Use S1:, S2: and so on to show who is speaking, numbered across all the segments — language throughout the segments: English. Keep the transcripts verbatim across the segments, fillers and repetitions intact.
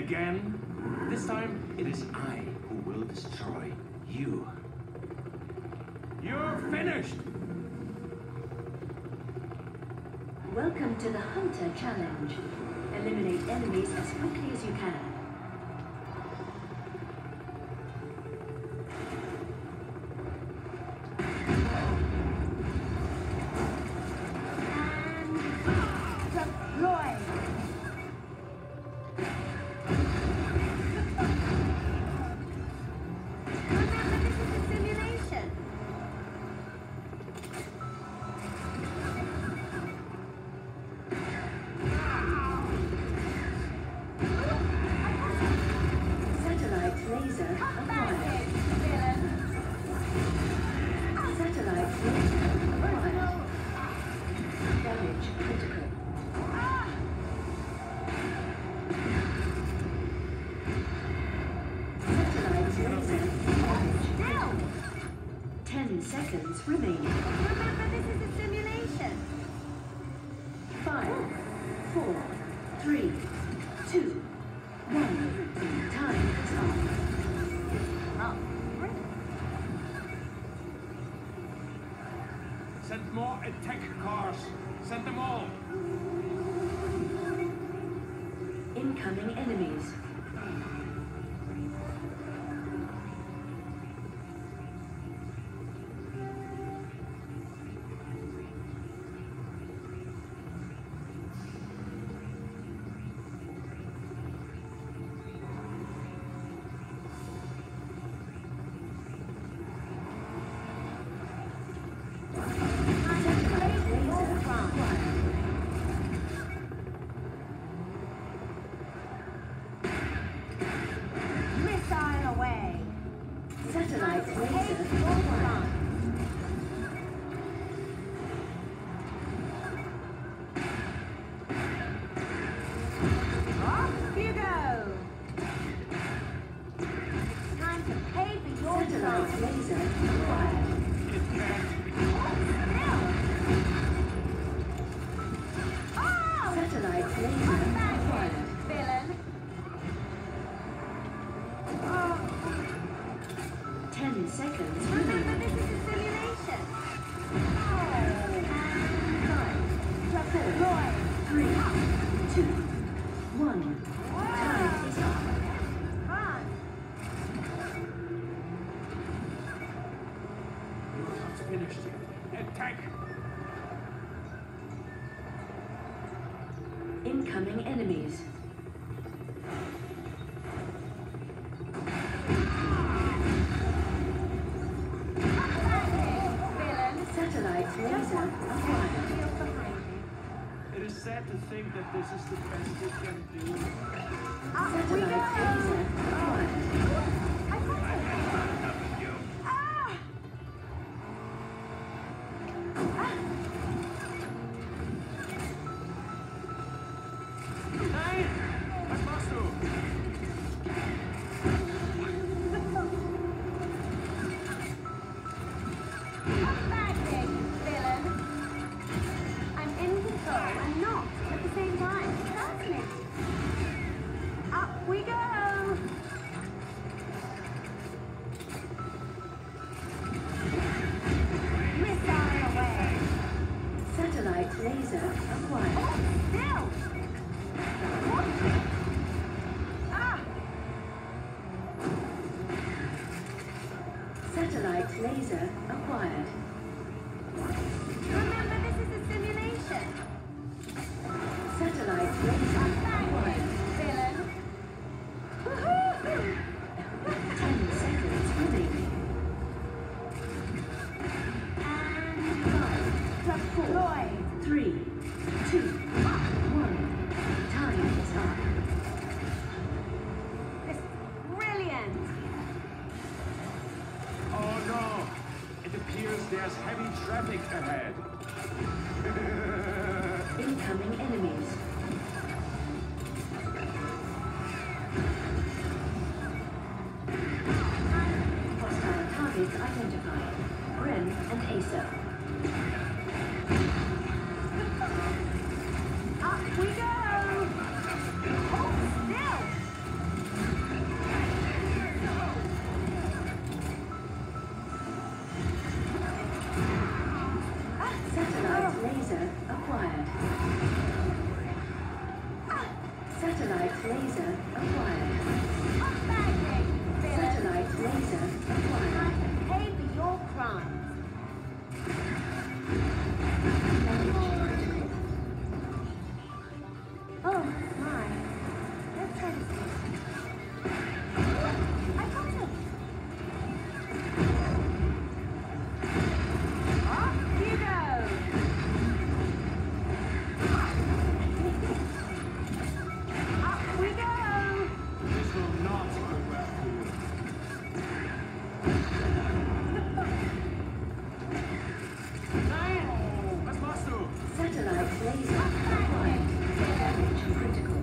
S1: again? This time, it is I who will destroy you. You're finished!
S2: Welcome to the Hunter Challenge. Eliminate enemies as quickly as you can. Seconds remaining.
S3: Remember, this is a simulation.
S2: Five, four, three, two, one. Time is up.
S3: Oh, great.
S1: Send more attack cars. Send them all.
S2: Incoming enemies. Satellite laser online.
S3: Off you go. Time to pay for your
S2: Satellite
S3: time.
S2: laser acquired.
S1: It can't be.
S3: Oh!
S2: Satellite laser acquired.
S3: Villain.
S2: Ten seconds
S3: Remember,
S2: remaining.
S3: this is a simulation.
S2: Five, four, three, two, one. Time is up.
S3: Run.
S1: You're not finished yet. Attack!
S2: Incoming enemies. Satellite laser acquired.
S1: It is sad to think that this is the best you can do.
S2: Satellite laser acquired.
S1: Nein! Was machst du?
S3: I'm in control and not at the same time. Trust me. Up we go. Missile away.
S2: Satellite laser acquired.
S3: Still. Ah.
S2: Satellite laser acquired.
S3: Remember, this is a simulation.
S2: Satellite laser acquired.
S3: Villain.
S2: Ten seconds remaining.
S3: And
S2: Five, four, three, two, one. Time is up.
S3: this is brilliant.
S1: Oh no! It appears there's heavy traffic ahead.
S2: Incoming enemies. Hostile targets identified. Ren and Acer.
S3: Up we go. Hold still.
S2: laser acquired.
S3: Baggage, villain.
S2: Satellite laser acquired.
S3: Time to pay for your crimes. Oh, my. Let's try this one. I got it. Off you go. Up we go.
S1: This will not go well for you. Nein! Was machst du?
S2: Satellite laser acquired. Damage critical.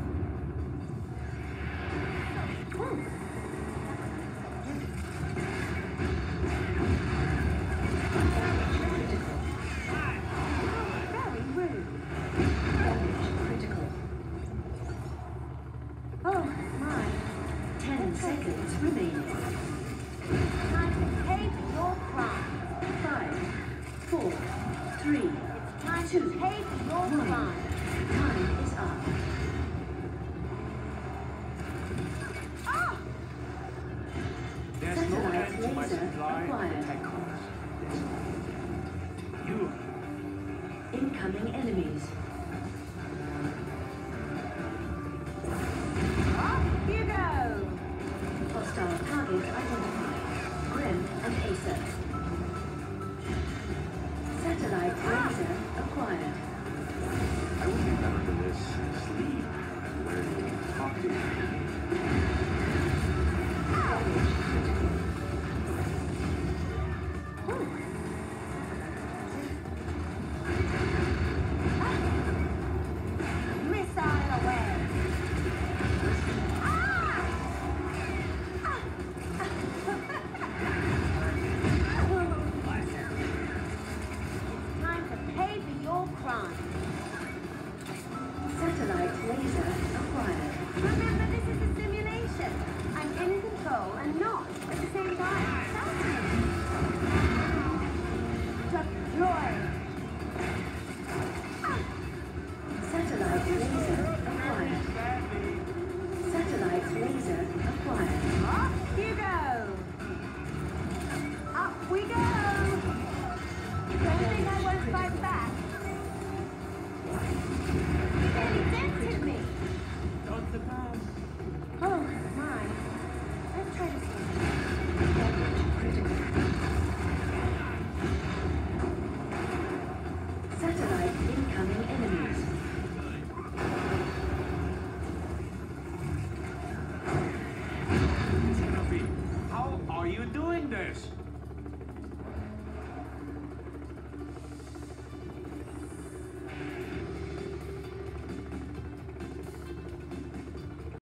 S3: Ooh.
S2: Damage critical.
S3: Very rude.
S2: Damage critical.
S3: Oh, my.
S2: Ten seconds remaining.
S3: Time to pay for your crimes.
S2: Five, four, three,
S3: Time
S2: two,
S3: to pay for your
S2: one.
S3: crimes.
S2: Time is up.
S3: Ah!
S1: There's no
S2: Satellite
S1: end to my
S2: laser
S1: supply of
S2: acquired.
S1: attack cars. There's you.
S2: Incoming enemies.
S3: Off you go.
S2: Hostile target identified. Grim and Acer. Satellite laser acquired.
S1: I would be better than this. Sleep. Learn to talk to you.
S2: Damage critical.
S3: Ooh. Missile away. Ah! Time to pay for your crime.
S2: Satellite laser acquired.
S3: Remember, this is a simulation. I'm in control and not at the same time. Deploy.
S2: Satellite laser acquired. Satellite laser acquired.
S3: Off you go. Up we go. Don't think I won't fight back. You nearly dented me.
S1: Don't the pass.
S3: Oh, my. Let's try this one.
S2: Damage critical. Satellite incoming enemies.
S1: Xenobi, how are you doing this?